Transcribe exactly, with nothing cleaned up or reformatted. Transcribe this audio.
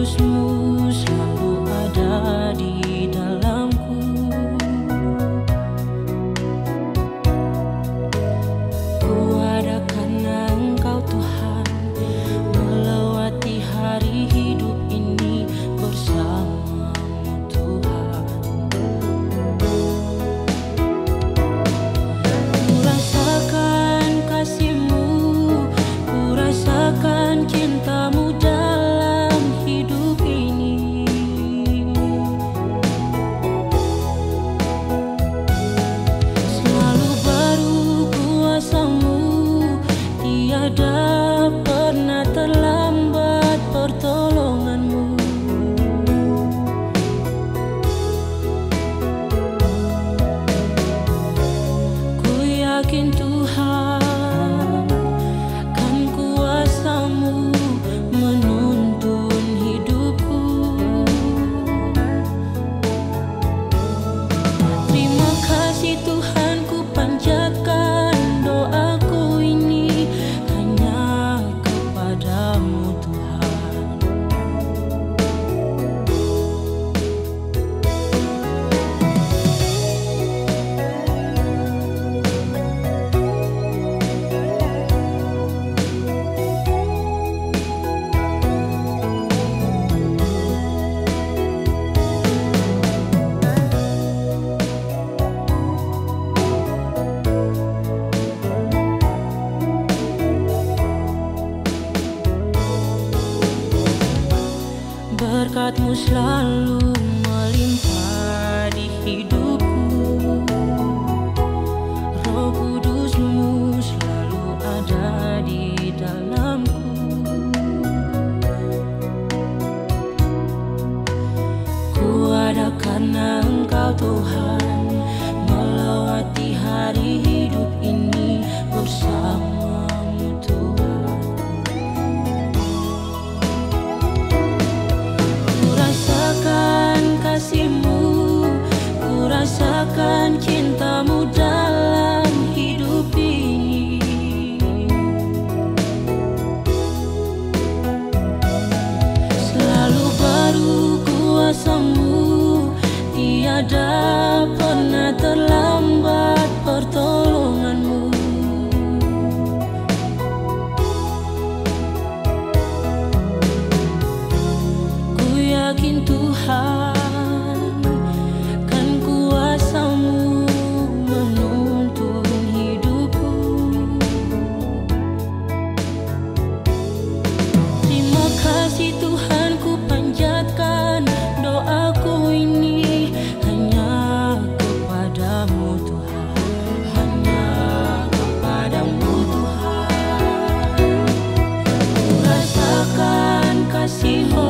Kudus-Mu selalu ada di dalamku. Ku ada karena Engkau Tuhan, melewati hari hidup ini bersama-Mu Tuhan. Ku rasakan kasih-Mu, ku rasakan cinta-Mu dalam hidup ini. Selalu baru kuasa-Mu, tiada pernah terlambat pertolongan-Mu. Ku yakin Tuhan, kan kuasa-Mu menuntun hidupku. Terima kasih Tuhan, ku panjatkan doaku ini hanya kepadamu Tuhan. Berkat-Mu selalu melimpah di hidupku. Roh Kudus-Mu selalu ada di dalamku. Ku ada karena Engkau Tuhan, melewati hari hidup ini bersama-Mu Tuhan. Ku rasakan kasih-Mu, ku rasakan cinta-Mu dalam hidup ini. Selalu baru kuasa-Mu, tiada pernah terlambat pertolongan-Mu. Ku yakin Tuhan, kan kuasa-Mu menuntun hidupku. Terima kasih Tuhan, ku panjatkan doaku ini hanya kepadamu Tuhan, hanya kepadamu Tuhan. Ku rasakan kasih-Mu,